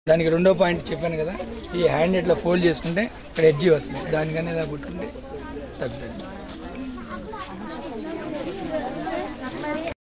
దానికి రెండో పాయింట్ చెప్పాను కదా, ఈ హ్యాండ్ ఇట్లా ఫోల్డ్ చేసుకుంటే ఇక్కడ ఎడ్జి వస్తుంది, దానికన్నా ఇలా పుట్టుకుంటే తగ్గుతుంది.